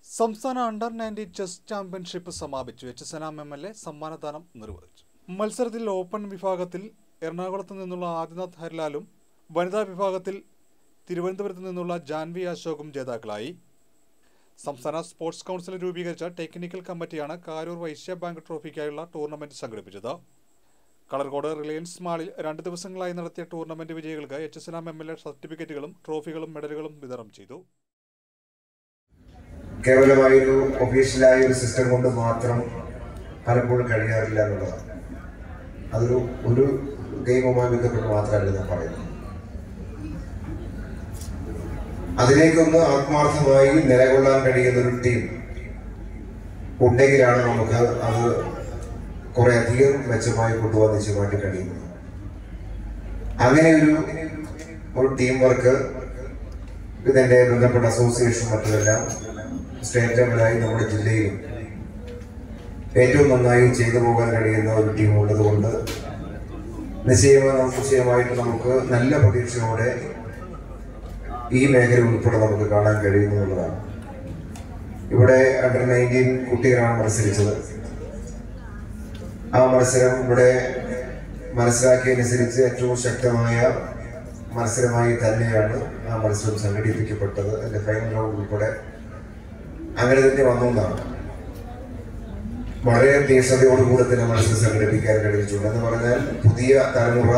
സംസ്ഥാന under nineteen chess championship സമാപിച്ചു. HSNAM MLA സമ്മാനദാനം നിർവഹിച്ചു. മത്സരത്തിൽ ഓപ്പൺ വിഭാഗത്തിൽ എറണാകുളത്ത് നിന്നുള്ള ആദിനാഥ് ഹരിലാലും വനിതാ വിഭാഗത്തിൽ തിരുവനന്തപുരത്ത് നിന്നുള്ള ജാൻവി അശോകും ജേതാക്കളായി. സംസ്ഥാന സ്പോർട്സ് കൗൺസിൽ രൂപീകരിച്ച ടെക്നിക്കൽ കമ്മിറ്റിയാണ് കാരൂർ വൈശ്യ ബാങ്ക് ട്രോഫിക്കായുള്ള ടൂർണമെന്റ് സംഘടിപ്പിച്ചത്. കളർകോട് റിലയൻസ് മാളിൽ 2 ദിവസങ്ങളായി നടത്തിയ ടൂർണമെന്റ് വിജയികൾക്ക് HSNAM MLA സർട്ടിഫിക്കറ്റുകളും ട്രോഫികളും മെഡലുകളും വിതരണം ചെയ്തു. കേവലമായൊരു ഒഫീഷ്യലായ ഒരു സിസ്റ്റം കൊണ്ട് മാത്രം പലപ്പോഴും കഴിയാറില്ല എന്നുള്ളതാണ്. ഒരു ഗെയിമുമായി ബന്ധപ്പെട്ട് മാത്രമല്ല ഞാൻ പറയുന്നത്. അതിലേക്കൊന്ന് ആത്മാർത്ഥമായി നിലകൊള്ളാൻ കഴിയുന്ന ഒരു ടീം ഉണ്ടെങ്കിലാണ് നമുക്ക് അത് കുറെ അധികം മെച്ചമായി കൊണ്ടുപോകാൻ നിശ്ചയമായിട്ട് കഴിയുന്നത്. അങ്ങനെ ഒരു ടീം വർക്ക് ഇതിൻ്റെ ബന്ധപ്പെട്ട അസോസിയേഷൻ മറ്റതെല്ലാം സ്റ്റേറ്റ് ലെവലായി നമ്മുടെ ജില്ലയിലും ഏറ്റവും നന്നായി ചെയ്തു പോകാൻ കഴിയുന്ന ഒരു ടീം ഉള്ളതുകൊണ്ട് നിശ്ചയമായിട്ട് നമുക്ക് നല്ല പ്രതീക്ഷയോടെ ഈ മേഖല ഉൾപ്പെടെ നമുക്ക് കാണാൻ കഴിയുന്നു എന്നുള്ളതാണ്. ഇവിടെ അണ്ടർ-19 കുട്ടികളാണ് മത്സരിച്ചത്. ആ മത്സരം ഇവിടെ മനസ്സിലാക്കിയതനുസരിച്ച് ഏറ്റവും ശക്തമായ മത്സരമായി തന്നെയാണ് ആ മത്സരം സംഘടിപ്പിക്കപ്പെട്ടത്. അതിൻ്റെ ഫൈനൽ റൗണ്ട് ഉൾപ്പെടെ അങ്ങനെ തന്നെ വന്നതാണ്. വളരെ തീക്ഷ്ണതയോടുകൂടെ തന്നെ മത്സരം സംഘടിപ്പിക്കാൻ കഴിഞ്ഞിട്ടുണ്ട്. എന്ന് പറഞ്ഞാൽ പുതിയ തലമുറ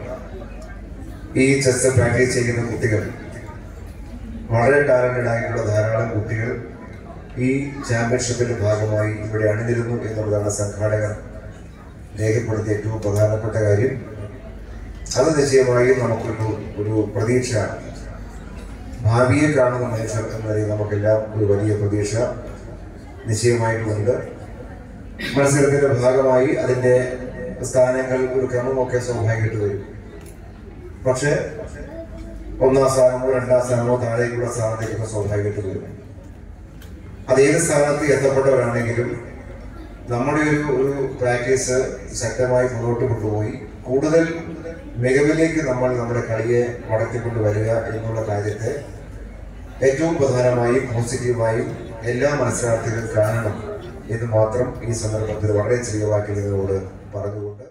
ഈ ചെസ് പ്രാക്ടീസ് ചെയ്യുന്ന കുട്ടികൾ, വളരെ ടാലന്റഡ് ആയിട്ടുള്ള ധാരാളം കുട്ടികൾ ഈ ചാമ്പ്യൻഷിപ്പിന്റെ ഭാഗമായി ഇവിടെ അണിനിരുന്നു എന്നുള്ളതാണ് സംഘാടകർ രേഖപ്പെടുത്തിയ ഏറ്റവും പ്രധാനപ്പെട്ട കാര്യം. അത് നിശ്ചയമായും നമുക്കൊരു പ്രതീക്ഷ, ഭാവിയെ കാണുന്ന മനുഷ്യർ എന്ന നിലയിൽ നമുക്കെല്ലാം ഒരു വലിയ പ്രതീക്ഷ നിശ്ചയമായിട്ടുമുണ്ട്. മത്സരത്തിന്റെ ഭാഗമായി അതിൻ്റെ സ്ഥാനങ്ങൾ ഒരു ക്രമമൊക്കെ സ്വാഭാവികമായിട്ട് വരും. പക്ഷെ 1ാം സ്ഥാനമോ 2ാം സ്ഥാനമോ താഴേക്കുള്ള സ്ഥാനത്തേക്കൊക്കെ സ്വാഭാവികമായിട്ട് വരും. അതേത് സ്ഥാനത്ത് എത്തപ്പെട്ടവരാണെങ്കിലും നമ്മുടെ ഒരു പ്രാക്ടീസ് ശക്തമായി മുന്നോട്ട് കൊണ്ടുപോയി കൂടുതൽ മികവിലേക്ക് നമ്മൾ നമ്മുടെ കളിയെ വളർത്തിക്കൊണ്ട് വരിക എന്നുള്ള കാര്യത്തെ ഏറ്റവും പ്രധാനമായും പോസിറ്റീവായും എല്ലാ മത്സരാർത്ഥികളും കാണണം എന്ന് മാത്രം ഈ സന്ദർഭത്തിൽ വളരെ ചെറിയ വാക്കിൽ പറഞ്ഞുകൊണ്ട്